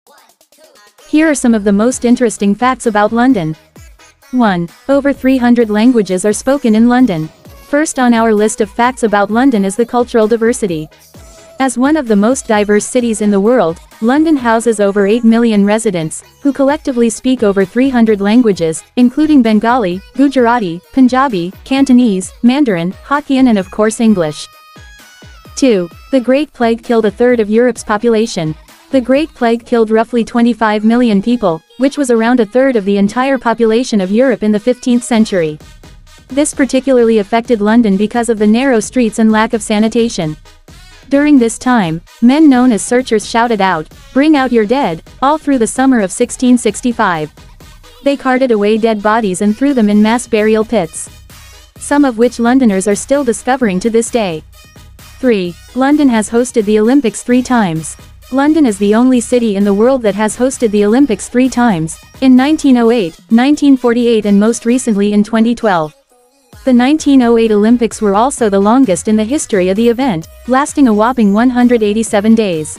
Here are some of the most interesting facts about London. 1. Over 300 languages are spoken in London. First on our list of facts about London is the cultural diversity. As one of the most diverse cities in the world, London houses over 8 million residents, who collectively speak over 300 languages, including Bengali, Gujarati, Punjabi, Cantonese, Mandarin, Hokkien and of course English. 2. The Great Plague killed a third of Europe's population. The Great Plague killed roughly 25 million people, which was around a third of the entire population of Europe in the 15th century. This particularly affected London because of the narrow streets and lack of sanitation. During this time, men known as searchers shouted out, "Bring out your dead," all through the summer of 1665. They carted away dead bodies and threw them in mass burial pits, some of which Londoners are still discovering to this day. 3. London has hosted the Olympics 3 times. London is the only city in the world that has hosted the Olympics 3 times, in 1908, 1948 and most recently in 2012. The 1908 Olympics were also the longest in the history of the event, lasting a whopping 187 days.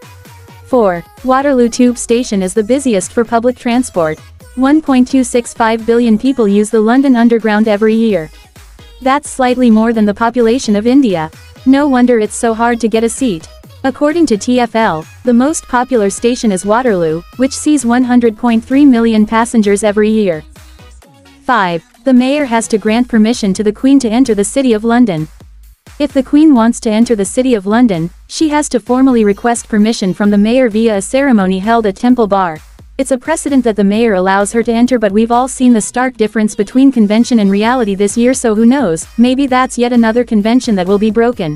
4. Waterloo Tube Station is the busiest for public transport. 1.265 billion people use the London Underground every year. That's slightly more than the population of India. No wonder it's so hard to get a seat. According to TfL, the most popular station is Waterloo, which sees 100.3 million passengers every year. 5. The mayor has to grant permission to the Queen to enter the City of London. If the Queen wants to enter the City of London, she has to formally request permission from the mayor via a ceremony held at Temple Bar. It's a precedent that the mayor allows her to enter, but we've all seen the stark difference between convention and reality this year, so who knows, maybe that's yet another convention that will be broken.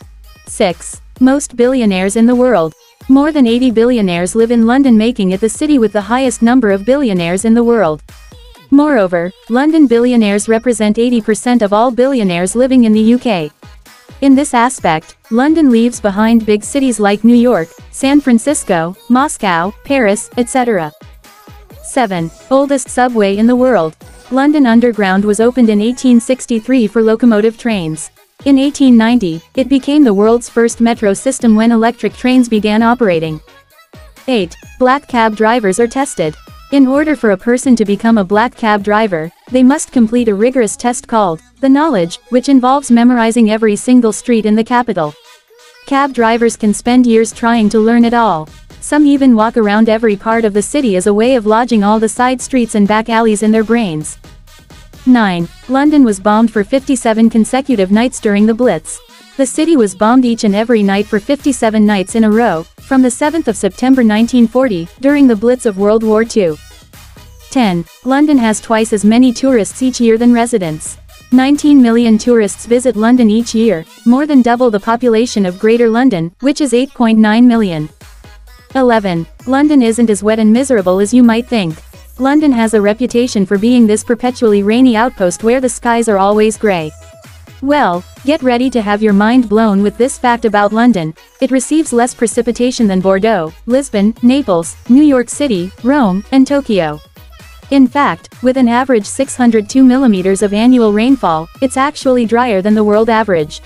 6. Most billionaires in the world. More than 80 billionaires live in London, making it the city with the highest number of billionaires in the world. Moreover, London billionaires represent 80% of all billionaires living in the UK. In this aspect, London leaves behind big cities like New York, San Francisco, Moscow, Paris, etc. 7. Oldest subway in the world. London Underground was opened in 1863 for locomotive trains. In 1890, it became the world's first metro system when electric trains began operating. 8. Black cab drivers are tested. In order for a person to become a black cab driver, they must complete a rigorous test called the Knowledge, which involves memorizing every single street in the capital. Cab drivers can spend years trying to learn it all. Some even walk around every part of the city as a way of lodging all the side streets and back alleys in their brains. 9. London was bombed for 57 consecutive nights during the Blitz. The city was bombed each and every night for 57 nights in a row, from the 7th of September 1940, during the Blitz of World War II. 10. London has twice as many tourists each year than residents. 19 million tourists visit London each year, more than double the population of Greater London, which is 8.9 million. 11. London isn't as wet and miserable as you might think. London has a reputation for being this perpetually rainy outpost where the skies are always grey. Well, get ready to have your mind blown with this fact about London: it receives less precipitation than Bordeaux, Lisbon, Naples, New York City, Rome, and Tokyo. In fact, with an average 602 millimeters of annual rainfall, it's actually drier than the world average.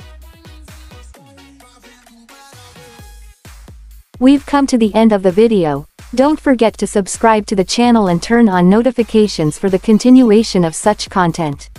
We've come to the end of the video. Don't forget to subscribe to the channel and turn on notifications for the continuation of such content.